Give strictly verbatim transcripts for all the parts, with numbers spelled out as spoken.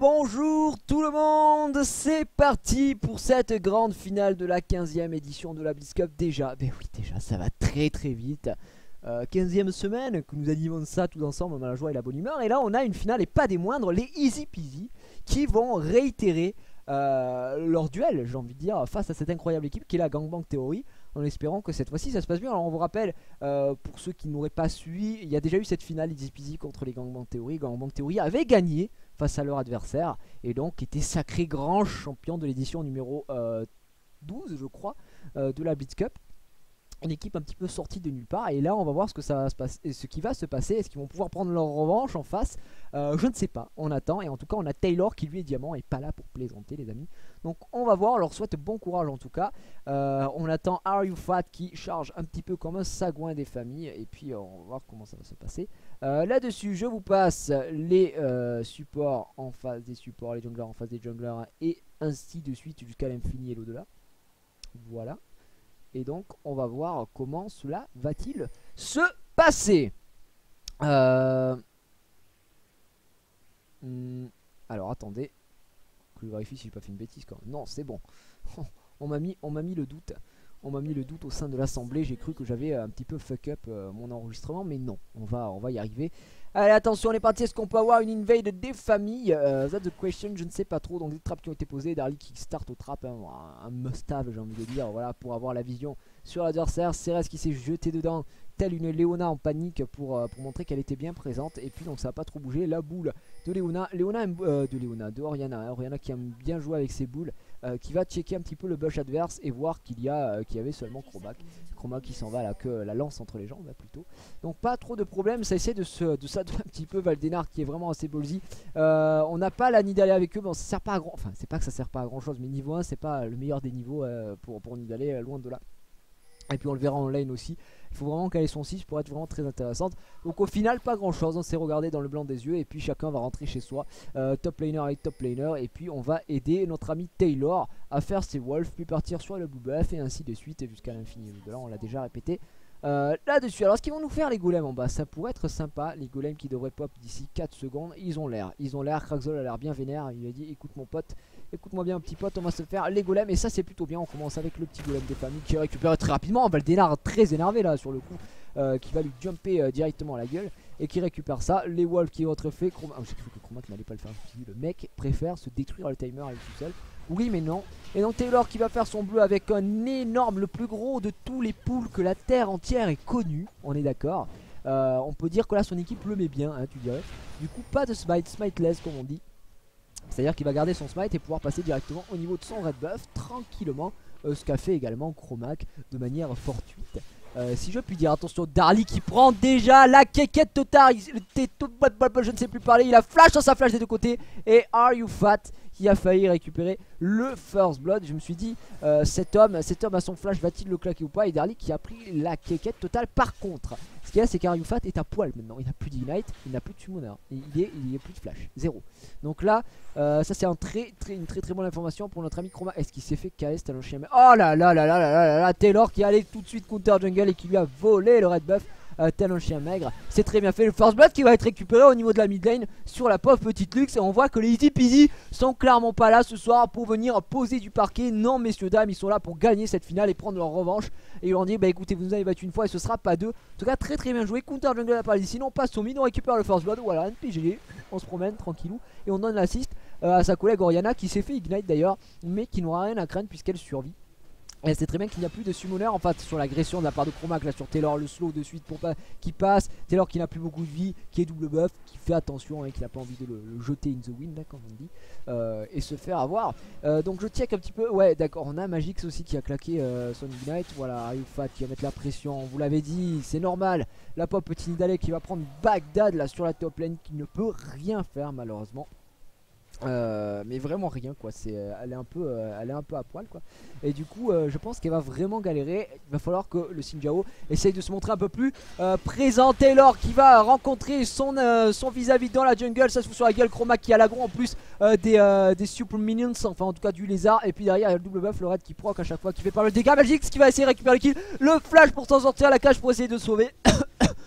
bonjour tout le monde, c'est parti pour cette grande finale de la quinzième édition de la Blitz Cup. Déjà, ben oui déjà ça va très très vite. euh, quinzième semaine que nous animons ça tous ensemble, on a la joie et la bonne humeur. Et là on a une finale et pas des moindres, les Easy Peasy qui vont réitérer euh, leur duel, j'ai envie de dire, face à cette incroyable équipe qui est la Gangbang Theory, en espérant que cette fois-ci ça se passe bien. Alors on vous rappelle, euh, pour ceux qui n'auraient pas suivi, il y a déjà eu cette finale Easy Peasy contre les Gangbang Theory. Gangbang Theory avait gagné face à leur adversaire et donc était sacré grand champion de l'édition numéro euh, douze je crois, euh, de la Blitz Cup. Une équipe un petit peu sortie de nulle part, et là on va voir ce que ça va se passer, ce qui va se passer. Est-ce qu'ils vont pouvoir prendre leur revanche en face? euh, Je ne sais pas, on attend. Et en tout cas on a Taylor qui lui est diamant et pas là pour plaisanter les amis. Donc on va voir, on leur souhaite bon courage en tout cas. euh, On attend Are You Fat qui charge un petit peu comme un sagouin des familles. Et puis euh, on va voir comment ça va se passer. euh, Là dessus je vous passe les euh, supports en face des supports, les junglers en face des junglers, et ainsi de suite jusqu'à l'infini et l'au-delà. Voilà. Et donc on va voir comment cela va-t-il se passer. euh... hmm, Alors attendez, que je vérifie si j'ai pas fait une bêtise quand même. Non, c'est bon. On m'a mis, on m'a mis le doute. On m'a mis le doute au sein de l'assemblée. J'ai cru que j'avais un petit peu fuck up euh, mon enregistrement, mais non, on va, on va y arriver. Allez, attention, on est parti. Est-ce qu'on peut avoir une invade des familles? euh, That's the question, je ne sais pas trop. Donc des trappes qui ont été posées, Darly qui start au trap, hein, un must-have j'ai envie de dire, voilà, pour avoir la vision sur l'adversaire. Ceres qui s'est jeté dedans telle une Leona en panique pour, euh, pour montrer qu'elle était bien présente. Et puis donc ça n'a pas trop bougé. La boule de Leona, Leona euh, de Leona, de Oriana, hein, Oriana qui aime bien jouer avec ses boules, euh, qui va checker un petit peu le bush adverse et voir qu'il y a euh, qu'il y avait seulement Cromac. Cromac qui s'en va là, que la lance entre les jambes là plutôt. Donc pas trop de problème, ça essaie de se de ça un petit peu. Valdenar qui est vraiment assez ballsy. euh, On n'a pas la Nidalee avec eux, bon ça sert pas à grand, enfin c'est pas que ça sert pas à grand chose, mais niveau un c'est pas le meilleur des niveaux euh, pour, pour Nidalee, euh, loin de là. Et puis on le verra en lane aussi. Il faut vraiment caler son six pour être vraiment très intéressante. Donc au final pas grand chose, on s'est regardé dans le blanc des yeux. Et puis chacun va rentrer chez soi, euh, top laner avec top laner. Et puis on va aider notre ami Taylor à faire ses wolves, puis partir sur le blue buff, et ainsi de suite jusqu'à l'infini. De là on l'a déjà répété euh, là-dessus. Alors ce qu'ils vont nous faire les golems en bas, ça pourrait être sympa. Les golems qui devraient pop d'ici quatre secondes. Ils ont l'air, ils ont l'air, Kraxol a l'air bien vénère. Il a dit écoute mon pote, écoute-moi bien petit pote, on va se faire les golems. Et ça c'est plutôt bien, on commence avec le petit golem des familles qui récupère très rapidement. Valdenar très énervé là sur le coup, euh, qui va lui jumper euh, directement à la gueule. Et qui récupère ça, les wolves qui vont être faits. Chroma... oh, j'ai cru que Chromac n'allait pas le faire, je me suis dit, le mec préfère se détruire le timer avec tout seul. Oui mais non. Et donc Taylor qui va faire son bleu avec un énorme, le plus gros de tous les pools que la terre entière ait connu. On est d'accord. euh, On peut dire que là son équipe le met bien, hein, tu dirais. Du coup pas de smite, smiteless comme on dit. C'est à dire qu'il va garder son smite et pouvoir passer directement au niveau de son red buff tranquillement, euh, ce qu'a fait également Chromac de manière fortuite. Euh, si je puis dire, attention, Darly qui prend déjà la quéquette totale, je ne sais plus parler, il a flash dans sa flash des deux côtés. Et Are You Fat qui a failli récupérer le first blood. Je me suis dit, euh, cet homme cet homme à son flash va-t-il le claquer ou pas? Et Darly qui a pris la quéquette totale. Par contre, ce qu'il y a c'est qu'Are You Fat est à poil maintenant. Il n'a plus d'ignite, il n'a plus de summoner, il n'y est, il est plus de flash, zéro. Donc là, euh, ça c'est un très, très, une très très bonne information pour notre ami Chroma. Est-ce qu'il s'est fait K S tel un chien? Oh là là là là là là là, Taylor qui allait tout de suite counter jungle et qui lui a volé le red buff. Euh, tel un chien maigre, c'est très bien fait. Le first blood qui va être récupéré au niveau de la mid lane sur la pauvre petite Lux. Et on voit que les Easy Peasy sont clairement pas là ce soir pour venir poser du parquet. Non messieurs dames, ils sont là pour gagner cette finale et prendre leur revanche. Et ils leur dit bah écoutez, vous nous avez battu une fois et ce sera pas deux. En tout cas très très bien joué. Counter jungle à part ici, sinon on passe au mid, on récupère le first blood. Voilà, N P G, on se promène tranquillou et on donne l'assist euh, à sa collègue Oriana qui s'est fait ignite d'ailleurs, mais qui n'aura rien à craindre puisqu'elle survit. Et c'est très bien qu'il n'y a plus de summoner en fait sur l'agression de la part de Chromac là sur Taylor, le slow de suite pour pas qui passe, Taylor qui n'a plus beaucoup de vie, qui est double buff, qui fait attention et hein, qui n'a pas envie de le, le jeter in the wind là comme on dit, euh, et se faire avoir. euh, Donc je check un petit peu, ouais d'accord, on a Magix aussi qui a claqué euh, son ignite, voilà, Are You Fat qui va mettre la pression, vous l'avez dit, c'est normal. La pauvre petite Nidalee qui va prendre Bagdad là sur la top lane qui ne peut rien faire malheureusement. Euh, mais vraiment rien quoi, c'est euh, elle est un peu euh, elle est un peu à poil quoi. Et du coup euh, je pense qu'elle va vraiment galérer. Il va falloir que le Sinjao essaye de se montrer un peu plus euh, présent. Taylor qui va rencontrer son euh, son vis-à-vis -vis dans la jungle, ça se fout sur la gueule. Chromac qui a l'agro en plus euh, des, euh, des super minions, enfin en tout cas du lézard. Et puis derrière il y a le double buff, le red qui proc à chaque fois, qui fait pas mal de dégâts. Magix qui va essayer de récupérer le kill, le flash pour s'en sortir, la cage pour essayer de sauver.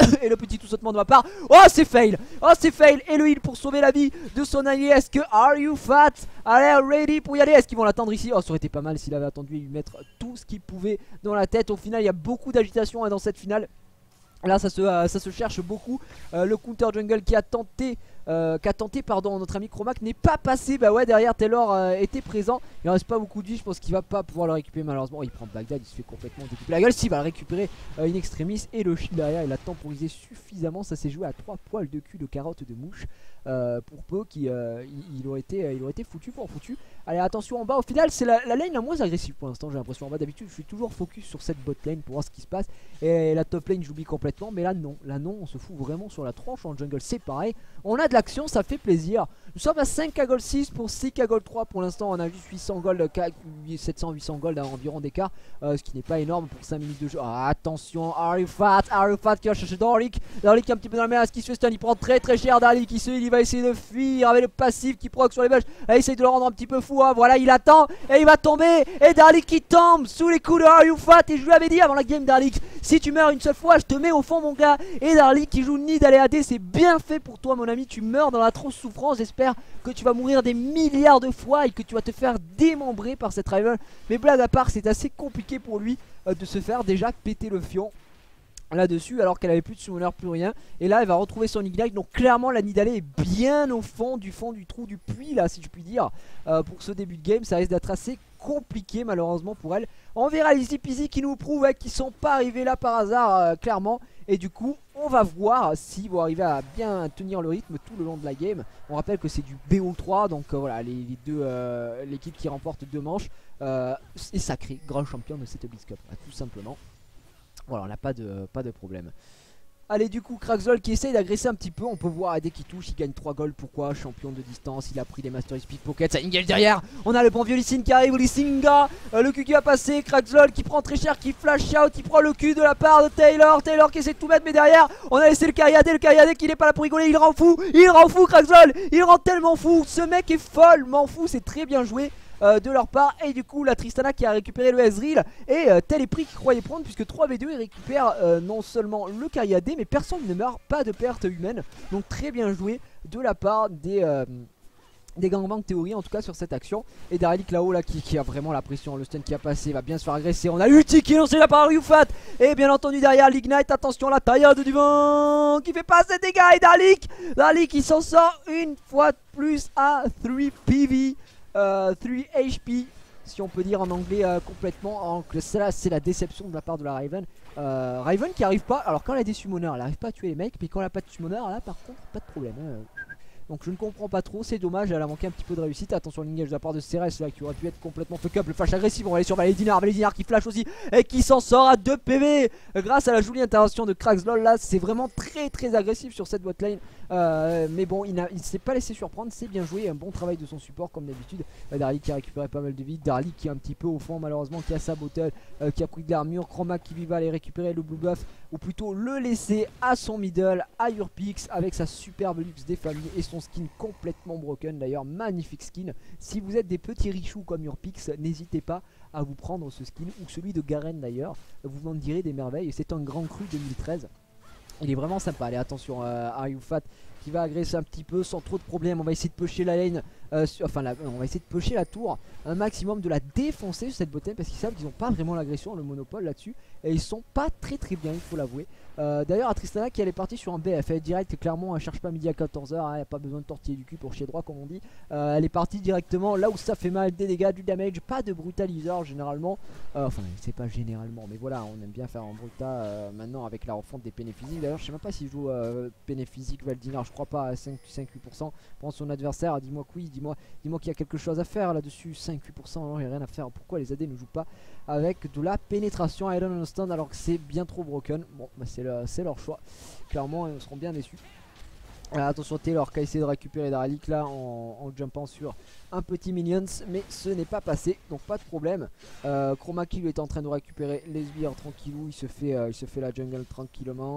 Et le petit tout sautement de ma part. Oh c'est fail. Oh c'est fail. Et le heal pour sauver la vie de son allié. Est-ce que Are You Fat allez ready pour y aller? Est-ce qu'ils vont l'attendre ici? Oh ça aurait été pas mal s'il avait attendu et lui mettre tout ce qu'il pouvait dans la tête. Au final il y a beaucoup d'agitation hein, dans cette finale. Là ça se, euh, ça se cherche beaucoup. euh, Le counter jungle qui a tenté euh, Qui a tenté pardon notre ami Chromac n'est pas passé. Bah ouais derrière Taylor euh, était présent. Il en reste pas beaucoup de vie. Je pense qu'il va pas pouvoir le récupérer malheureusement. Oh, il prend Bagdad, il se fait complètement découper la gueule. S'il va le récupérer euh, in extremis. Et le shield derrière il a temporisé suffisamment. Ça s'est joué à trois poils de cul de carotte de mouche. euh, Pour peu qu'il euh, il, il aurait été, euh, il aurait été foutu pour foutu. Allez attention en bas. Au final c'est la, la lane la moins agressive pour l'instant j'ai l'impression. En bas d'habitude je suis toujours focus sur cette bot lane pour voir ce qui se passe. Et la top lane j'oublie complètement. Mais là non, là non on se fout vraiment sur la tronche. En jungle c'est pareil. On a de l'action, ça fait plaisir. Nous sommes à cinq K gold six pour six K gold trois. Pour l'instant on a juste huit cents gold, sept cents huit cents gold à environ d'écart. euh, Ce qui n'est pas énorme pour cinq minutes de jeu. Ah, attention, Are You Fat, Are You Fat qui va chercher Darlik. Darlik qui est un petit peu dans la merde. Est-ce qu'il se fait stun? Il prend très très cher. Darlik qui se il va essayer de fuir avec le passif qui proc sur les bush. Là il essaye de le rendre un petit peu fou hein. Voilà il attend et il va tomber. Et Darlik qui tombe sous les coups de Are You Fat. Et je lui avais dit avant la game Darlik, si tu meurs une seule fois je te mets au fond mon gars. Et Darlik qui joue Nid à D, c'est bien fait pour toi mon ami. Tu meurs dans la trop souffrance. J'espère que tu vas mourir des milliards de fois et que tu vas te faire démembrer par cette rival. Mais blague à part c'est assez compliqué pour lui euh, de se faire déjà péter le fion là-dessus alors qu'elle avait plus de summoner, plus rien. Et là elle va retrouver son ignite. Donc clairement la Nidalée est bien au fond du fond du trou du puits là si je puis dire. euh, Pour ce début de game ça risque d'être assez compliqué malheureusement pour elle. On verra les Easy Peasy qui nous prouvent ouais, qu'ils sont pas arrivés là par hasard euh, clairement. Et du coup on va voir s'ils vont arriver à bien tenir le rythme tout le long de la game. On rappelle que c'est du B O trois. Donc euh, voilà les, les deux euh, l'équipe qui remporte deux manches euh, est sacrée grand champion de cette Blitz Cup hein, tout simplement. Voilà on n'a pas de, pas de problème. Allez du coup Kraxol qui essaye d'agresser un petit peu. On peut voir dès qu'il touche il gagne trois golds. Pourquoi? Champion de distance. Il a pris les Mastery Speed Pocket. Ça engage derrière. On a le bon vieux Lee Sin qui arrive. Lee Singa euh, le Q qui va passer. Kraxol qui prend très cher. Qui flash out. Il prend le Q de la part de Taylor. Taylor qui essaie de tout mettre. Mais derrière on a laissé le Cariadé. Le Cariadé qui n'est pas là pour rigoler. Il rend fou. Il rend fou Kraxol. Il rend tellement fou. Ce mec est follement fou. C'est très bien joué Euh, de leur part. Et du coup la Tristana qui a récupéré le Ezreal. Et euh, tel est pris qu'il croyait prendre puisque trois v deux il récupère euh, non seulement le Cariadé mais personne ne meurt, pas de perte humaine. Donc très bien joué de la part des euh, des gangbangs théorie en tout cas sur cette action. Et Darlik là-haut là qui, qui a vraiment la pression. Le stun qui a passé va bien se faire agresser. On a l'ulti qui est lancé là par Are You Fat. Et bien entendu derrière l'Ignite. Attention la taillade du vent qui fait pas ses dégâts. Et Darlik Darlik qui s'en sort une fois de plus à trois P V. Euh, trois H P si on peut dire en anglais euh, complètement. Donc ça c'est la déception de la part de la Riven. euh, Riven qui arrive pas, alors quand elle a des summoners elle arrive pas à tuer les mecs. Mais quand elle a pas de summoner là par contre pas de problème hein. Donc je ne comprends pas trop, c'est dommage, elle a manqué un petit peu de réussite. Attention l'engage de la part de Ceres là qui aurait pu être complètement fuck up. Le flash agressif, on va aller sur Valedinar. Valedinar qui flash aussi et qui s'en sort à deux P V grâce à la jolie intervention de Kraxlol. Là c'est vraiment très très agressif sur cette botlane. euh, Mais bon il ne s'est pas laissé surprendre, c'est bien joué. Un bon travail de son support comme d'habitude. euh, Darlik qui a récupéré pas mal de vie. Darlik qui est un petit peu au fond malheureusement, qui a sa bottle, euh, qui a pris de l'armure. Chromac qui lui va aller récupérer le blue buff, ou plutôt le laisser à son middle, à Urpix, avec sa superbe luxe des familles et son skin complètement broken d'ailleurs, magnifique skin. Si vous êtes des petits richoux comme Urpix, n'hésitez pas à vous prendre ce skin, ou celui de Garen d'ailleurs, vous m'en direz des merveilles. C'est un grand cru deux mille treize, il est vraiment sympa. Allez attention euh, Are You Fat qui va agresser un petit peu sans trop de problèmes. On va essayer de pusher la lane, euh, sur, enfin la, on va essayer de pusher la tour un maximum, de la défoncer sur cette bottom, parce qu'ils savent qu'ils n'ont pas vraiment l'agression, le monopole là-dessus. Et ils sont pas très très bien, il faut l'avouer. euh, D'ailleurs à Tristana qui elle est partie sur un B F, elle est direct, clairement elle cherche pas midi à quatorze heures, il n'y a pas besoin de tortiller du cul pour chier droit comme on dit. euh, Elle est partie directement là où ça fait mal, des dégâts, du damage, pas de brutaliseur généralement. euh, Enfin c'est pas généralement, mais voilà on aime bien faire un bruta euh, maintenant avec la refonte des pénés physiques. D'ailleurs je sais même pas si je joue euh, pénés physique Valdinar, je crois pas, à cinq à huit pour cent. Prends son adversaire, dis-moi que oui, dis-moi dis-moi qu'il y a quelque chose à faire là-dessus. Cinq à huit pour cent, non il n'y a rien à faire. Pourquoi les A D ne jouent pas avec de la pénétration Iron Understand alors que c'est bien trop broken? Bon bah c'est le, leur choix, clairement ils seront bien déçus. Euh, attention Taylor qui a essayé de récupérer Darlik là en, en jumpant sur un petit minions, mais ce n'est pas passé, donc pas de problème. euh, Chroma qui lui est en train de récupérer les sbires tranquillou, il se fait, euh, il se fait la jungle tranquillement.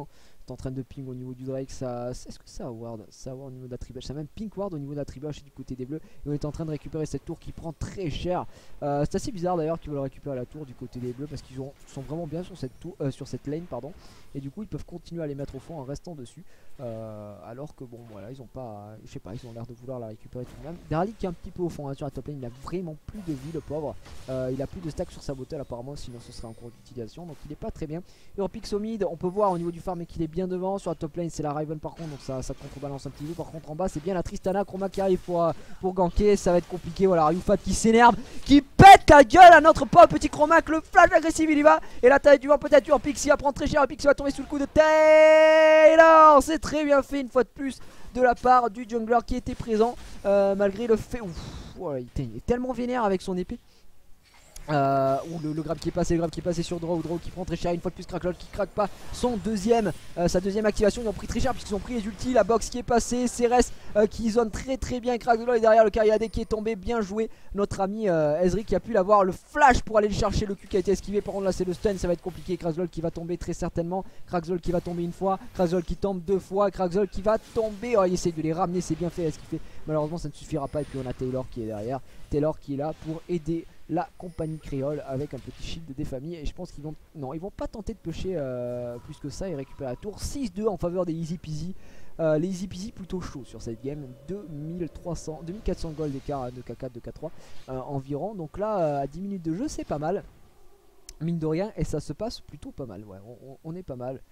est en train de ping au niveau du Drake. Ça, est-ce que ça ward? Ça ward au niveau de la tribush. Ça même ping ward au niveau de la tribush du côté des bleus. Et on est en train de récupérer cette tour qui prend très cher. Euh, c'est assez bizarre d'ailleurs qu'ils veulent récupérer la tour du côté des bleus parce qu'ils sont vraiment bien sur cette tour, euh, sur cette lane pardon. Et du coup ils peuvent continuer à les mettre au fond en restant dessus. Euh, alors que bon voilà ils ont pas, je sais pas, ils ont l'air de vouloir la récupérer tout de même. Deralik qui est un petit peu au fond hein, sur la top lane, il a vraiment plus de vie le pauvre. Euh, il a plus de stack sur sa bottle apparemment, sinon ce serait en cours d'utilisation, donc il est pas très bien. Europix au mid, on peut voir au niveau du farm qu'il est bien devant. Sur la top lane c'est la Riven par contre, donc ça, ça contrebalance un petit peu. Par contre en bas c'est bien la Tristana Chroma qui arrive pour, euh, pour ganker, ça va être compliqué. Voilà Ryufat qui s'énerve, qui pète la gueule à notre pauvre petit Chroma, le flash agressif il y va. Et la taille du vent peut-être Europix il va prendre très cher, Europix va tomber sous le coup de Taylor. C'est très bien fait une fois de plus de la part du jungler qui était présent, euh, malgré le fait. Ouf, voilà, il est tellement vénère avec son épée. Euh, ou le, le grab qui est passé, le grab qui est passé sur Draw, Draw qui prend très cher une fois de plus. Crackloll qui craque pas son deuxième, euh, sa deuxième activation. Ils ont pris très cher puisqu'ils ont pris les ultis, la box qui est passée, Cérès euh, qui zone très très bien. Crackloll et derrière le Cariadé qui est tombé, bien joué. Notre ami euh, Ezri qui a pu l'avoir, le flash pour aller le chercher, le Q qui a été esquivé. Par contre là c'est le stun, ça va être compliqué. Crackloll qui va tomber très certainement, Crackloll qui va tomber une fois, Crackloll qui tombe deux fois, Crackloll qui va tomber. Oh, il essaye de les ramener, c'est bien fait ce qu'il fait. Malheureusement ça ne suffira pas et puis on a Taylor qui est derrière, Taylor qui est là pour aider la compagnie créole avec un petit shield des familles. Et je pense qu'ils vont, non ils vont pas tenter de pêcher euh, plus que ça et récupérer la tour. Six deux en faveur des easy peasy, euh, les easy peasy plutôt chauds sur cette game. Deux mille trois cents, deux mille quatre cents gold d'écart de K quatre, de K trois euh, environ. Donc là euh, à dix minutes de jeu c'est pas mal mine de rien et ça se passe plutôt pas mal. Ouais on, on, on est pas mal.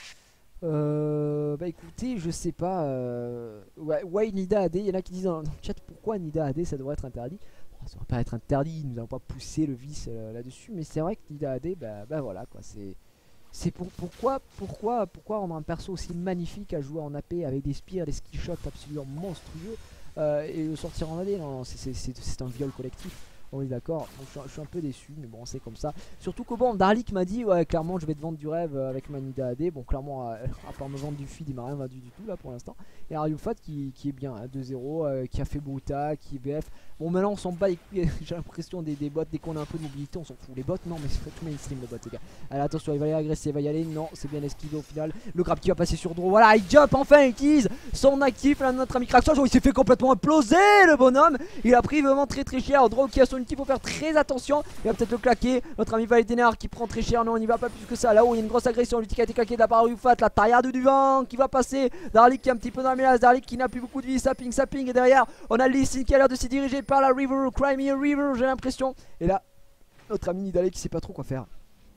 Euh, bah écoutez, je sais pas. Euh, ouais, ouais, Nida A D. Il y en a qui disent dans le chat pourquoi Nida A D ça devrait être interdit. Bon, ça devrait pas être interdit, nous n'allons pas pousser le vice euh, là-dessus. Mais c'est vrai que Nida A D, bah, bah voilà quoi. C'est c'est pour, pourquoi, pourquoi, pourquoi rendre un perso aussi magnifique à jouer en A P avec des spires, des skill shots absolument monstrueux euh, et le sortir en A D. Non, non c'est un viol collectif. On est d'accord, je, je suis un peu déçu, mais bon, c'est comme ça. Surtout que bon, Darlik m'a dit, ouais, clairement, je vais te vendre du rêve avec ma Nida A D. Bon, clairement, euh, à part me vendre du feed, il m'a rien vendu du tout là pour l'instant. Et Ryufat qui, qui est bien, hein, deux zéro, euh, qui a fait Bruta, qui est B F. Bon, maintenant, on s'en bat les couilles, j'ai l'impression des, des bots, dès qu'on a un peu de mobilité, on s'en fout. Les bots, non, mais c'est tout mainstream le bot, les gars. Allez, attention, il va y agresser, il va y aller. Non, c'est bien esquivé au final. Le grab qui va passer sur Draw. Voilà, il jump enfin, il utilise son actif. Là, notre ami Crackshot, il s'est fait complètement imploser, le bonhomme. Il a pris vraiment très très cher. Draw qui a son ulti, faut faire très attention, il va peut-être le claquer. Notre ami Valentinard qui prend très cher. Non, on n'y va pas plus que ça. Là-haut, il y a une grosse agression. L'ulti qui a été claqué de la part de Ryufat. La taillade du vent qui va passer. Darlik qui est un petit peu dans la mélasse. Darlik qui n'a plus beaucoup de vie. Ça ping, ça ping. Et derrière, on a Lee Sin qui a l'air de s'y diriger par la River. Crimea River, j'ai l'impression. Et là, notre ami Nidalek qui sait pas trop quoi faire.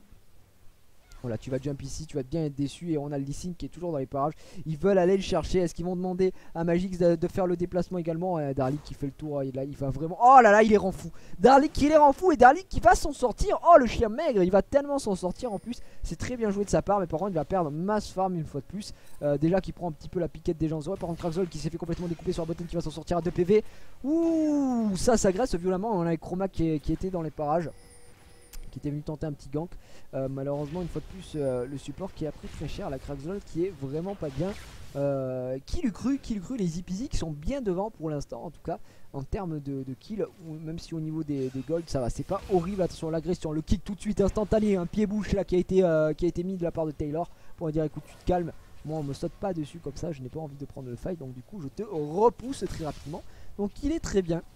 Voilà, tu vas jump ici, tu vas bien être déçu. Et on a le Lee Sin qui est toujours dans les parages. Ils veulent aller le chercher. Est-ce qu'ils vont demander à Magix de, de faire le déplacement également? euh, Darlik qui fait le tour, là, il va vraiment. Oh là là, il les rend fou. Darlik qui les rend fou et Darlik qui va s'en sortir. Oh le chien maigre, il va tellement s'en sortir en plus. C'est très bien joué de sa part, mais par contre il va perdre masse farm une fois de plus. euh, Déjà qui prend un petit peu la piquette des gens. Ouais, par contre Crackzol qui s'est fait complètement découper sur la bottom qui va s'en sortir à deux P V. Ouh, ça s'agresse violemment. On a Chroma qui, qui était dans les parages, qui était venu tenter un petit gank. Euh, malheureusement une fois de plus euh, le support qui a pris très cher, la Crackzol qui est vraiment pas bien. Euh, qui l'eût cru, qui l'eût cru, les Easy qui sont bien devant pour l'instant en tout cas en termes de, de kills, ou même si au niveau des, des golds ça va, c'est pas horrible. Attention l'agression, le kick tout de suite instantané, un pied bouche là qui a été, euh, qui a été mis de la part de Taylor pour lui dire écoute tu te calmes, moi on me saute pas dessus comme ça, je n'ai pas envie de prendre le fight, donc du coup je te repousse très rapidement, donc il est très bien.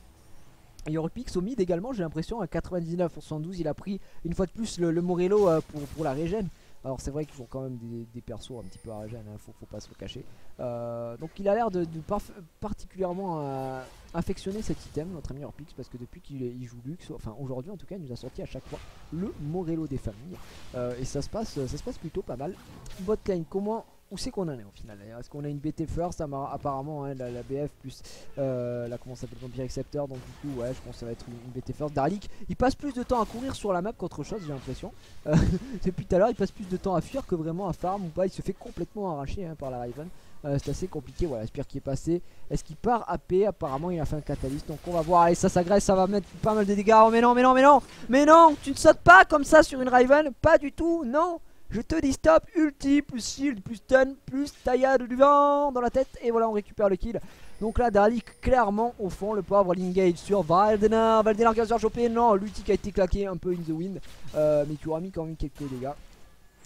Et Europix au mid également, j'ai l'impression à quatre-vingt-dix-neuf pour soixante-douze, il a pris une fois de plus le, le Morello euh, pour, pour la régène. Alors c'est vrai qu'ils ont quand même des, des persos un petit peu à régène, hein, faut, faut pas se le cacher. Euh, donc il a l'air de, de particulièrement euh, affectionner cet item, notre ami Europix, parce que depuis qu'il joue Lux, enfin aujourd'hui en tout cas, il nous a sorti à chaque fois le Morello des familles. Euh, et ça se passe, ça se passe plutôt pas mal. Botlane, comment... Où c'est qu'on en est au final? Est-ce qu'on a une B T first apparemment, hein, la, la B F plus euh, la comment s'appelle Vampire Acceptor, donc du coup ouais je pense que ça va être une, une B T first. Darlik il passe plus de temps à courir sur la map qu'autre chose, j'ai l'impression. Euh, depuis tout à l'heure il passe plus de temps à fuir que vraiment à farm ou pas, il se fait complètement arracher hein, par la Riven. Euh, c'est assez compliqué, voilà, Spire qui est passé. Est-ce qu'il part A P? Apparemment il a fait un catalyste, donc on va voir. Allez, ça s'agresse, ça va mettre pas mal de dégâts. Oh mais non, mais non, mais non, mais non, tu ne sautes pas comme ça sur une Riven, pas du tout, non. Je te dis stop, ulti, plus shield, plus stun, plus taillade du vent dans la tête. Et voilà, on récupère le kill. Donc là, Darlik clairement au fond, le pauvre l'engage sur Valdenar. Valdenar qui va se faire choper, non, l'ulti qui a été claqué un peu in the wind. Euh, mais qui aura mis quand même quelques dégâts.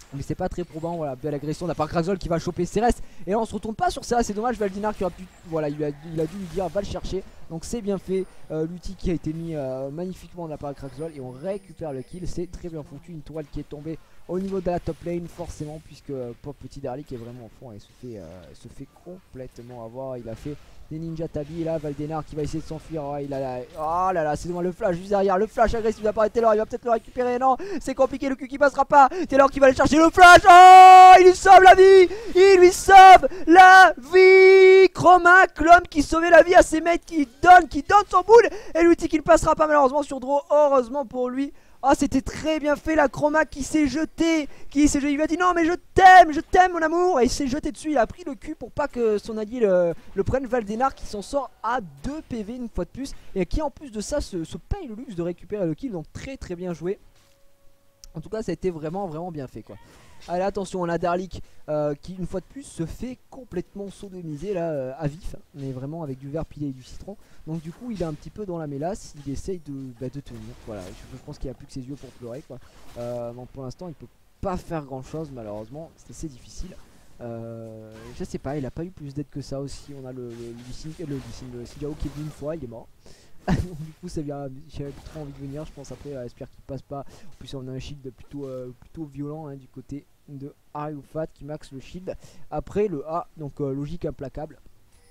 Mais c'est pas très probant, voilà, belle agression de la part de Kraxol qui va choper Ceres. Et là on se retourne pas sur Ceres, c'est dommage, Valdinar qui aurait pu, voilà, il a, il a dû lui dire va le chercher. Donc c'est bien fait, euh, l'outil qui a été mis euh, magnifiquement de la part de Kraxol. Et on récupère le kill, c'est très bien foutu, une tourelle qui est tombée au niveau de la top lane forcément. Puisque euh, pauvre petit Darly qui est vraiment au fond et se fait, euh, se fait complètement avoir. Il a fait des ninja tabi, là Valdenar qui va essayer de s'enfuir. Oh, il a la... oh là là, c'est devant le flash juste derrière, le flash agressif de la part de Taylor. Il va peut-être le récupérer, non, c'est compliqué, le Q qui passera pas. Taylor qui va aller chercher le flash. Oh, il lui sauve la vie, il lui sauve la vie. Chromac, l'homme qui sauvait la vie à ses mates, qui donne, qui donne son boule. Et l'outil qui ne passera pas malheureusement sur Draw, heureusement pour lui. Oh, c'était très bien fait, la Chroma qui s'est jeté, qui s'est jeté, il lui a dit non mais je t'aime, je t'aime mon amour. Et il s'est jeté dessus, il a pris le cul pour pas que son allié le, le prenne. Valdenar qui s'en sort à deux P V une fois de plus. Et qui en plus de ça se, se paye le luxe de récupérer le kill. Donc très très bien joué. En tout cas ça a été vraiment vraiment bien fait quoi. Allez attention, on a Darlik euh, qui une fois de plus se fait complètement sodomiser là euh, à vif. Mais vraiment avec du verre pilé et du citron. Donc du coup il est un petit peu dans la mélasse. Il essaye de, bah, de tenir. Voilà, je, je pense qu'il a plus que ses yeux pour pleurer quoi. euh, Donc pour l'instant il peut pas faire grand chose malheureusement. C'est assez difficile. euh, Je sais pas, il a pas eu plus d'aide que ça aussi. On a le Lee le, le, le Sijao qui est venu une fois, il est mort. Donc du coup ça vient, j'avais plus trop envie de venir je pense. Après euh, j'espère qu'il passe pas. En plus on a un shield plutôt, euh, plutôt violent hein, du côté de Ariufat qui max le shield. Après le A, donc euh, logique implacable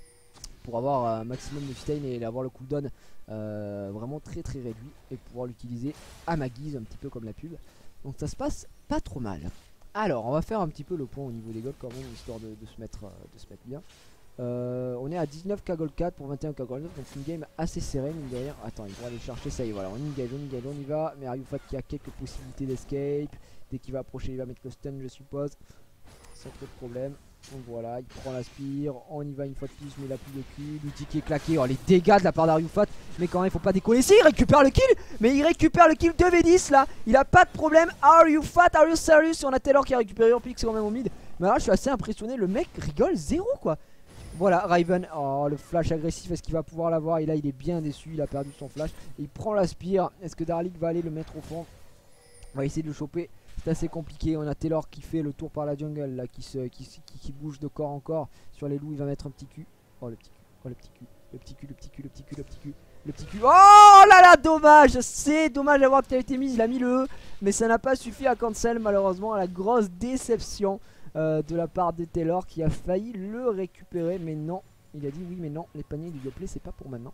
pour avoir un maximum de sustain et avoir le cooldown euh, vraiment très très réduit. Et pouvoir l'utiliser à ma guise un petit peu comme la pub. Donc ça se passe pas trop mal. Alors on va faire un petit peu le point au niveau des golds quand même. Histoire de, de, se, mettre, euh, de se mettre bien. Euh, on est à dix-neuf K gold quatre pour vingt et un K gold neuf, donc c'est une game assez serrée mine de rien. Attends, ils vont aller chercher, ça y est, voilà, on engage, on engage, on y va. Mais Ariufat qui a quelques possibilités d'escape. Dès qu'il va approcher, il va mettre le stun, je suppose, sans trop de problème. Donc voilà, il prend la spire, on y va une fois de plus, mais il a plus de cul. L'outil qui est claqué, oh les dégâts de la part d'Ariufat. Mais quand même, il faut pas déconner. Si, il récupère le kill, mais il récupère le kill deux v dix là. Il a pas de problème. Ariufat, are you serious? On a Taylor qui a récupéré en pique, c'est quand même au mid. Mais là, je suis assez impressionné, le mec rigole zéro quoi. Voilà, Raven, oh le flash agressif, est-ce qu'il va pouvoir l'avoir? Et là il est bien déçu, il a perdu son flash. Et il prend la spire, est-ce que Darlik va aller le mettre au fond? On va essayer de le choper, c'est assez compliqué. On a Taylor qui fait le tour par la jungle, là, qui, se, qui, qui, qui bouge de corps en corps. Sur les loups il va mettre un petit cul. Oh le petit cul, oh le petit cul, le petit cul, le petit cul, le petit cul, le petit cul. Le petit cul, oh là là, dommage. C'est dommage d'avoir que tu as été mise, il a mis le E. Mais ça n'a pas suffi à cancel malheureusement, à la grosse déception Euh, de la part de Taylor qui a failli le récupérer. Mais non, il a dit oui mais non, les paniers du gameplay c'est pas pour maintenant.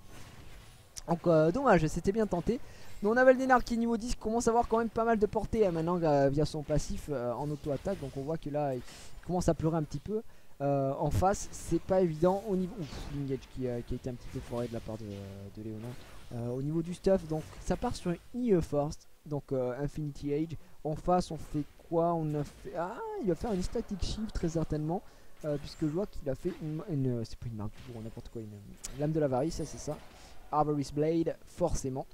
Donc euh, dommage, c'était bien tenté. Mais on a Valdenar qui niveau dix commence à avoir quand même pas mal de portée hein, maintenant euh, via son passif euh, en auto-attaque. Donc on voit que là il commence à pleurer un petit peu. euh, En face c'est pas évident au niveau... Ouf, l'engage qui, euh, qui a été un petit peu foiré de la part de, de Léona. euh, Au niveau du stuff, donc ça part sur une E E First. Donc euh, Infinity Age. En face on fait quoi? On a fait... Ah, il va faire une static shift très certainement. euh, Puisque je vois qu'il a fait une... une c'est pas une marque du jour, n'importe quoi, une, une lame de l'avarice, ça c'est ça. Avarice Blade, forcément.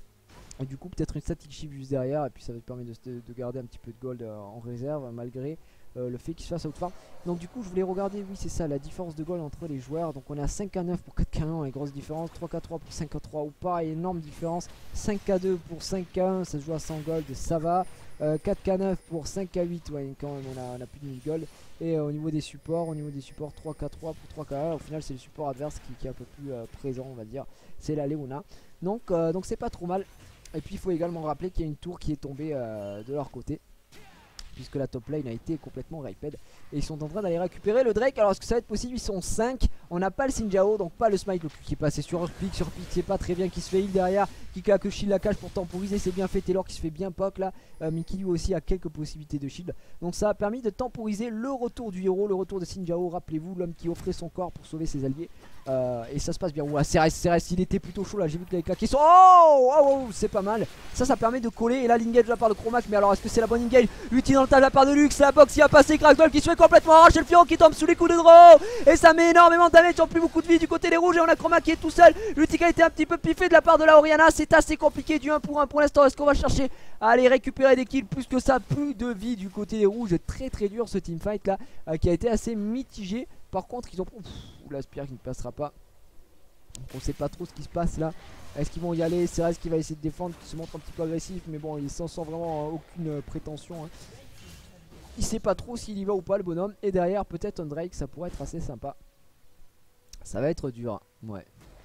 Et du coup peut-être une static shift juste derrière. Et puis ça va te permettre de, de garder un petit peu de gold euh, en réserve. Malgré euh, le fait qu'il se fasse outfarm. Donc du coup je voulais regarder, oui c'est ça, la différence de gold entre les joueurs. Donc on est à cinq K neuf pour quatre K un, les grosses différences. Trois K trois pour cinq K trois ou pas, énorme différence. Cinq K deux pour cinq K un, ça se joue à cent gold, ça va. euh, quatre K neuf pour cinq K huit, ouais quand même on a, on a plus de mille gold. Et euh, au niveau des supports, au niveau des supports trois K trois pour trois K un, au final c'est le support adverse qui, qui est un peu plus euh, présent on va dire. C'est la Léona. Donc euh, donc c'est pas trop mal. Et puis il faut également rappeler qu'il y a une tour qui est tombée euh, de leur côté. Puisque la top lane a été complètement raped. Et ils sont en train d'aller récupérer le Drake. Alors est-ce que ça va être possible? Ils sont cinq. On n'a pas le Sinjao, donc pas le smite. Le qui est passé sur pic, sur pic, c'est pas très bien. Qui se fait heal derrière, qui claque le shield la cage pour temporiser. C'est bien fait. Taylor qui se fait bien poke là. euh, Mais qui lui aussi a quelques possibilités de shield. Donc ça a permis de temporiser le retour du héros. Le retour de Sinjao, rappelez-vous, l'homme qui offrait son corps pour sauver ses alliés. Euh, et ça se passe bien. Ouah, Ceres, Ceres, il était plutôt chaud là. J'ai vu qu'il avait claqué son... Oh, oh, oh c'est pas mal. Ça, ça permet de coller. Et là, l'engage de la part de Chromac. Mais alors, est-ce que c'est la bonne engage? L'outil dans le tas de la part de Lux. La box qui a passé. Kraxol qui se fait complètement arracher. Le Fion qui tombe sous les coups de draw. Et ça met énormément de damage. Ils ont plus beaucoup de vie du côté des rouges. Et on a Chromac qui est tout seul. L'outil qui a été un petit peu piffé de la part de la Oriana. C'est assez compliqué du un pour un pour l'instant. Est-ce qu'on va chercher à aller récupérer des kills? Plus que ça, plus de vie du côté des rouges. Très très dur ce teamfight là. Euh, qui a été assez mitigé. Par contre, ils ont. Ouf, la spire qui ne passera pas. Donc on sait pas trop ce qui se passe là. Est-ce qu'ils vont y aller? Ceres qui va essayer de défendre, qui se montre un petit peu agressif. Mais bon, il s'en sent vraiment euh, aucune euh, prétention hein. Il sait pas trop s'il y va ou pas le bonhomme. Et derrière peut-être un Drake, ça pourrait être assez sympa. Ça va être dur. Ouais.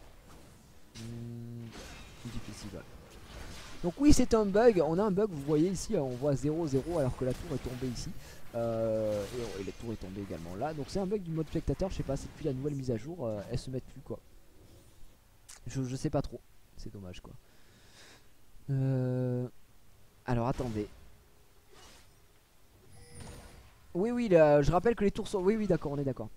Mmh, difficile. Ouais. Donc oui, c'est un bug. On a un bug, vous voyez ici, on voit zéro zéro alors que la tour est tombée ici. Euh, et, et la tour est tombée également là. Donc c'est un bug du mode spectateur. Je sais pas, c'est depuis la nouvelle mise à jour, euh, elles se mettent plus quoi. Je, je sais pas trop. C'est dommage quoi. Euh, alors attendez. Oui, oui, là, je rappelle que les tours sont... Oui, oui, d'accord, on est d'accord.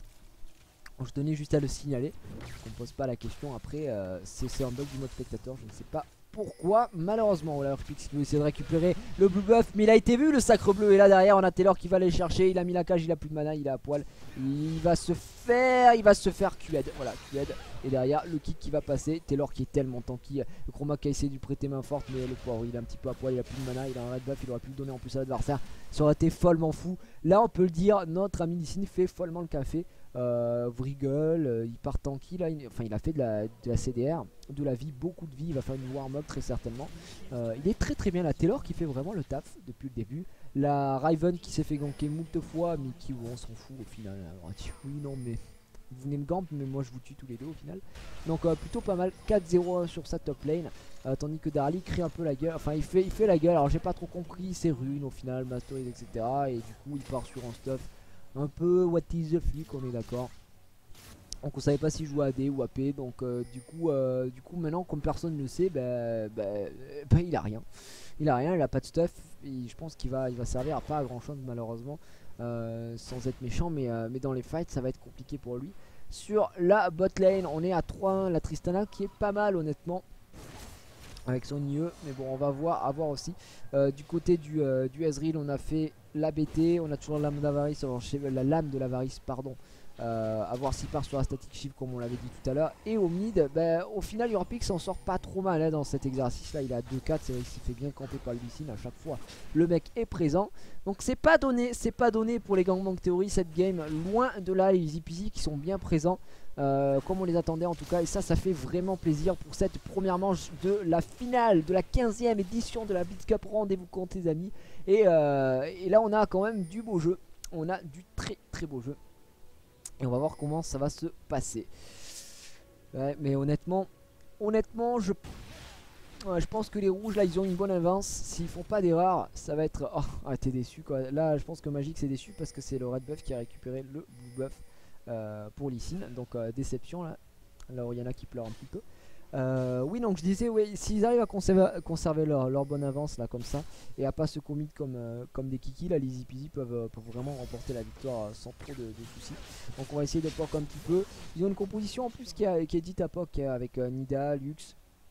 Je tenais juste à le signaler. On pose pas la question après. Euh, c'est un bug du mode spectateur, je ne sais pas pourquoi. Malheureusement, voilà, Pix veut essayer de récupérer le blue buff. Mais il a été vu le sacre bleu. Et là derrière, on a Taylor qui va aller chercher. Il a mis la cage, il a plus de mana, il est à poil. Il va se faire, il va se faire Q-Ed. Voilà, Q-Ed. Et derrière, le kick qui va passer. Taylor qui est tellement tanky. Le Chroma qui a essayé de lui prêter main forte. Mais le poids, il est un petit peu à poil, il a plus de mana. Il a un red buff, il aurait pu le donner en plus à l'adversaire. Ça aurait été follement fou. Là, on peut le dire, notre ami Licine fait follement le café. Euh, Vriggle, euh, il part tanky là, il, enfin il a fait de la, de la C D R, de la vie, beaucoup de vie, il va faire une warm-up très certainement. Euh, il est très très bien, la Taylor qui fait vraiment le taf depuis le début. La Riven qui s'est fait ganker moult fois, mais qui on s'en fout au final. Alors, dit, oui non mais vous venez me gamp mais moi je vous tue tous les deux au final. Donc euh, plutôt pas mal, quatre zéro sur sa top lane. Euh, tandis que Darly crée un peu la gueule, enfin il fait, il fait la gueule, alors j'ai pas trop compris ses runes au final, Masteries etc. Et du coup il part sur un stuff un peu what is the flick, on est d'accord. Donc on savait pas s'il jouait A D ou A P. Donc euh, du coup euh, du coup maintenant comme personne ne le sait, bah, bah, bah, il a rien. Il a rien, il a pas de stuff. Et je pense qu'il va, il va servir à pas à grand chose malheureusement. Euh, sans être méchant, mais, euh, mais dans les fights ça va être compliqué pour lui. Sur la bot lane, on est à trois un, la Tristana qui est pas mal honnêtement. Avec son I E, mais bon on va voir, à voir aussi. Euh, du côté du, euh, du Ezreal, on a fait la B T, on a toujours la lame d'avarice, la lame de l'avarice pardon. Euh, à voir s'il part sur la static shift comme on l'avait dit tout à l'heure. Et au mid, bah, au final Yorpix s'en sort pas trop mal hein, dans cet exercice là. Il a deux quatre, c'est vrai qu'il s'est fait bien camper par le Licine à chaque fois. Le mec est présent. Donc c'est pas donné, c'est pas donné pour les Gangbang Theory cette game. Loin de là les Easy Peasy qui sont bien présents. Euh, comme on les attendait en tout cas, et ça ça fait vraiment plaisir pour cette première manche de la finale de la quinzième édition de la Blitz Cup. Rendez-vous compte les amis. Et, euh, et là on a quand même du beau jeu, on a du très très beau jeu et on va voir comment ça va se passer. Ouais, mais honnêtement honnêtement je ouais, je pense que les rouges là ils ont une bonne avance. S'ils font pas d'erreur ça va être, oh ah, t'es déçu quoi. Là je pense que Magic c'est déçu parce que c'est le red buff qui a récupéré le blue buff. Euh, pour Licine, donc euh, déception là, là où il y en a qui pleurent un petit peu. Euh, oui, donc je disais, oui, s'ils arrivent à conserver, conserver leur, leur bonne avance là comme ça et à pas se commit comme, euh, comme des kikis, là les Easy Peasy peuvent, euh, peuvent vraiment remporter la victoire euh, sans trop de, de soucis. Donc on va essayer de poke un petit peu. Ils ont une composition en plus qui, a, qui est dite à poke avec euh, Nida, Lux.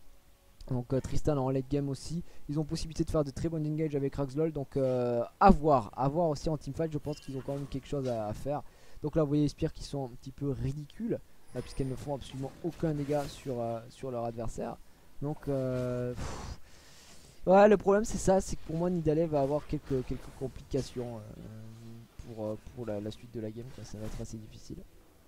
Donc euh, Tristan en late game aussi. Ils ont possibilité de faire de très bons engage avec Raxlol. Donc euh, à voir, à voir aussi en teamfight. Je pense qu'ils ont quand même quelque chose à, à faire. Donc là vous voyez les spires qui sont un petit peu ridicules euh, puisqu'elles ne font absolument aucun dégât sur, euh, sur leur adversaire. Donc euh, pff, ouais, le problème c'est ça, c'est que pour moi Nidalee va avoir quelques, quelques complications euh, pour, euh, pour la, la suite de la game quoi. Ça va être assez difficile.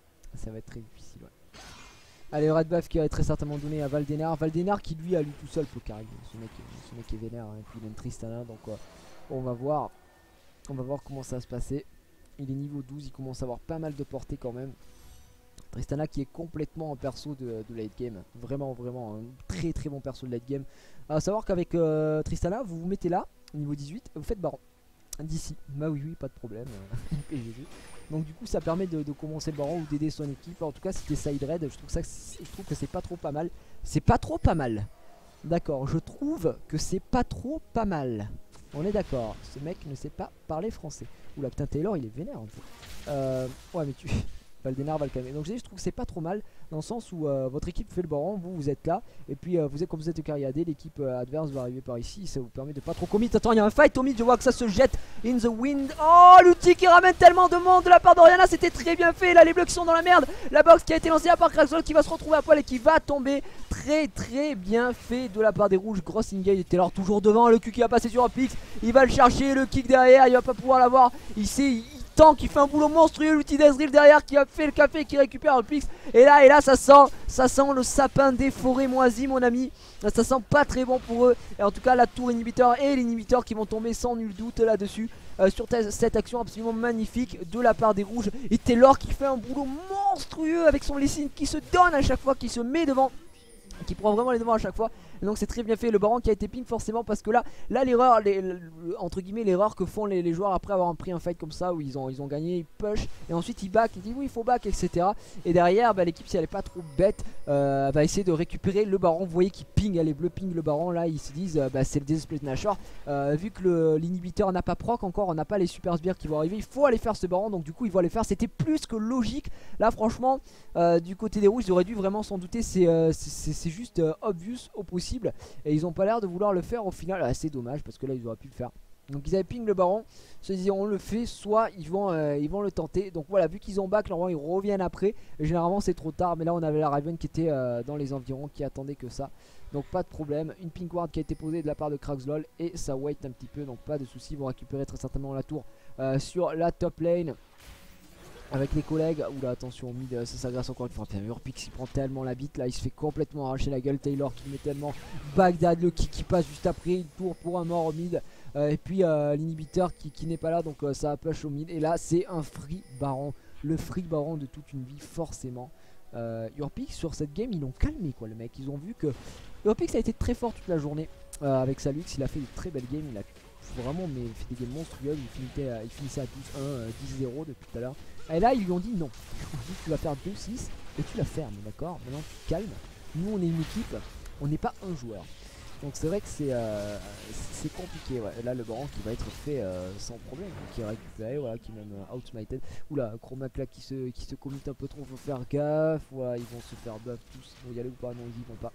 Ça va être très difficile ouais. Allez, red buff qui va être très certainement donné à Valdenar. Valdenar qui lui à lui tout seul peut carry. Ce mec, ce mec est vénère hein. Et puis il a une Tristana donc euh, on va voir. On va voir comment ça va se passer. Il est niveau douze, il commence à avoir pas mal de portée quand même. Tristana qui est complètement en perso de, de late game. Vraiment, vraiment, un très très bon perso de late game. A savoir qu'avec euh, Tristana, vous vous mettez là, niveau dix-huit, et vous faites baron. D'ici. Bah oui, oui, pas de problème. P G G. Donc du coup, ça permet de, de commencer le baron ou d'aider son équipe. En tout cas, c'était side raid. Je trouve, ça, je trouve que c'est pas trop pas mal. C'est pas trop pas mal. D'accord, je trouve que c'est pas trop pas mal. On est d'accord, ce mec ne sait pas parler français. Oula putain Taylor il est vénère en fait. Euh, ouais mais tu... Valdenar va le calmer. Donc je, dis, je trouve que c'est pas trop mal dans le sens où euh, votre équipe fait le baron, vous vous êtes là. Et puis euh, vous êtes, comme vous êtes carry A D, l'équipe euh, adverse va arriver par ici. Ça vous permet de pas trop commit. Attends il y a un fight au mid, je vois que ça se jette in the wind. Oh l'outil qui ramène tellement de monde de la part d'Oriana, c'était très bien fait. Là les bleus qui sont dans la merde. La box qui a été lancée à part Kraxol qui va se retrouver à poil et qui va tomber. Très très bien fait de la part des rouges. Grosse engage, Taylor toujours devant. Le Q qui va passer sur un pix. Il va le chercher, le kick derrière, il va pas pouvoir l'avoir. Il sait, il tank, il fait un boulot monstrueux. L'outil d'Ezreal derrière qui a fait le café et qui récupère le pix. Et là, et là, ça sent, ça sent le sapin des forêts moisies, mon ami. Ça sent pas très bon pour eux. Et en tout cas, la tour inhibiteur et l'inhibiteur qui vont tomber sans nul doute là-dessus. euh, sur cette action absolument magnifique de la part des rouges. Et Taylor qui fait un boulot monstrueux avec son Lee Sin qui se donne à chaque fois, qui se met devant, qui prend vraiment les devants à chaque fois. Et donc c'est très bien fait. Le baron qui a été ping forcément parce que là, là l'erreur, entre guillemets l'erreur que font les, les joueurs après avoir pris un fight comme ça où ils ont, ils ont gagné, ils push et ensuite ils back, ils disent oui il faut back etc. Et derrière bah, l'équipe si elle est pas trop bête euh, va essayer de récupérer le baron. Vous voyez qu'il ping, les bleus ping le baron là, ils se disent euh, bah, c'est le Desperate Nashor. euh, Vu que l'inhibiteur n'a pas proc encore, on n'a pas les super sbires qui vont arriver, il faut aller faire ce baron. Donc du coup ils vont aller faire, c'était plus que logique. Là franchement euh, du côté des rouges ils auraient dû vraiment s'en douter, c'est euh, juste euh, obvious au possible. Et ils ont pas l'air de vouloir le faire au final. Ah, c'est dommage parce que là ils auraient pu le faire. Donc ils avaient ping le baron, se disaient on le fait, soit ils vont, euh, ils vont le tenter. Donc voilà, vu qu'ils ont back, normalement ils reviennent après. Et généralement c'est trop tard, mais là on avait la Raven qui était euh, dans les environs, qui attendait que ça. Donc pas de problème, une ping ward qui a été posée de la part de Kraxlol. Et ça wait un petit peu, donc pas de soucis. Ils vont récupérer très certainement la tour euh, sur la top lane avec les collègues. Oula attention, mid ça s'agresse encore une fois. Urpix il prend tellement la bite là, il se fait complètement arracher la gueule. Taylor qui met tellement Bagdad, le kick qui passe juste après, une tour pour un mort au mid. euh, Et puis euh, l'inhibiteur qui, qui n'est pas là, donc euh, ça va push au mid. Et là c'est un free baron, le free baron de toute une vie forcément. euh, Urpix sur cette game ils l'ont calmé quoi le mec. Ils ont vu que Urpix a été très fort toute la journée euh, avec sa luxe, il a fait de très belles games. Il a vraiment mais fait des games monstrueuses. Il finissait à, il finissait à douze un, dix zéro depuis tout à l'heure. Et là ils lui ont dit non, tu vas faire deux six et tu la fermes, d'accord. Maintenant tu calmes, nous on est une équipe, on n'est pas un joueur. Donc c'est vrai que c'est euh, c'est compliqué ouais. Là le baron qui va être fait euh, sans problème, qui est récupéré, voilà, qui est même euh, outsmited. Oula, Chromac là qui se, qui se commit un peu trop, faut faire gaffe. Voilà, ils vont se faire buff tous, ils vont y aller ou pas, non ils y vont pas.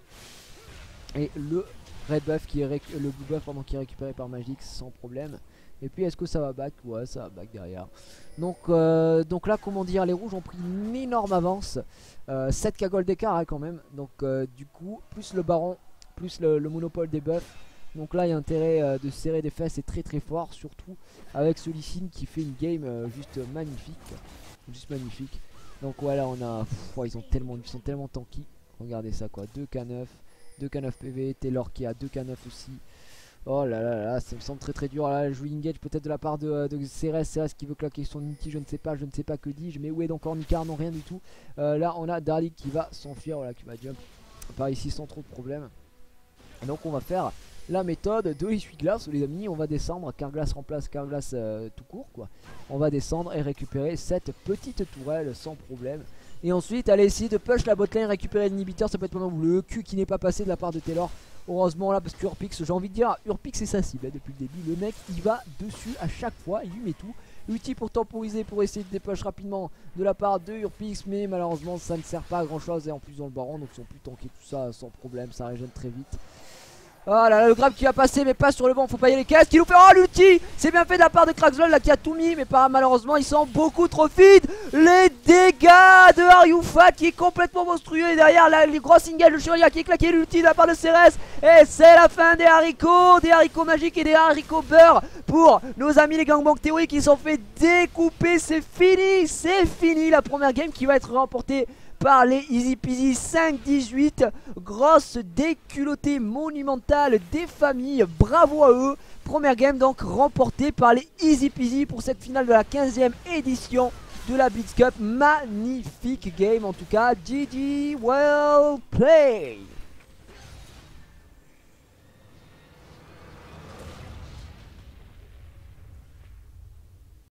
Et le red buff qui est le blue buff pendant qui est récupéré par Magix sans problème. Et puis est-ce que ça va back? Ouais ça va back derrière. Donc, euh, donc là comment dire, les rouges ont pris une énorme avance, euh, sept K gold d'écart hein, quand même. Donc euh, du coup plus le baron, plus le, le monopole des buffs. Donc là il y a intérêt euh, de serrer des fesses, c'est très très fort. Surtout avec ce Lee Sin qui fait une game euh, juste magnifique. Juste magnifique. Donc voilà on a, pff, ouais, ils, ont tellement, ils sont tellement tanky. Regardez ça quoi, deux K neuf, deux K neuf P V, Taylor qui a deux K neuf aussi. Oh là là là, ça me semble très très dur. Là, je joue engage peut-être de la part de, de Ceres. Ceres qui veut claquer son ulti, je ne sais pas, je ne sais pas que dis-je. Mais où est donc Ornicar? Non, rien du tout. Euh, là, on a Darlik qui va s'enfuir, voilà, qui va jump par ici sans trop de problème. Et donc, on va faire la méthode de l'essuie-glace, les amis. On va descendre, Carglass remplace Carglass euh, tout court, quoi. On va descendre et récupérer cette petite tourelle sans problème. Et ensuite, aller essayer de push la botlane, récupérer l'inhibiteur. Ça peut être pendant le Q qui n'est pas passé de la part de Taylor. Heureusement là parce que Urpix, j'ai envie de dire, Urpix c'est sa cible hein, depuis le début. Le mec il va dessus à chaque fois, il lui met tout. Ulti pour temporiser, pour essayer de dépush rapidement de la part de Urpix. Mais malheureusement ça ne sert pas à grand chose. Et en plus dans le baron, donc ils ont pu tanker tout ça sans problème, ça régène très vite. Oh là là, le grab qui va passer mais pas sur le banc, faut pas y aller. Qu'est-ce qu'il nous fait? Oh l'ulti, c'est bien fait de la part de Kraxlol là qui a tout mis. Mais pas malheureusement ils sont beaucoup trop feed. Les dégâts de Aryufa qui est complètement monstrueux. Et derrière là, les gros singles, le Churia qui est claqué l'ulti de la part de Ceres. Et c'est la fin des haricots, des haricots magiques et des haricots beurre pour nos amis les gangbangs théoriques qui sont fait découper. C'est fini, c'est fini. La première game qui va être remportée par les Easy Peasy cinq dix-huit. Grosse déculottée monumentale des familles, bravo à eux. Première game donc remportée par les Easy Peasy pour cette finale de la quinzième édition de la Blitz Cup. Magnifique game en tout cas, G G, well played.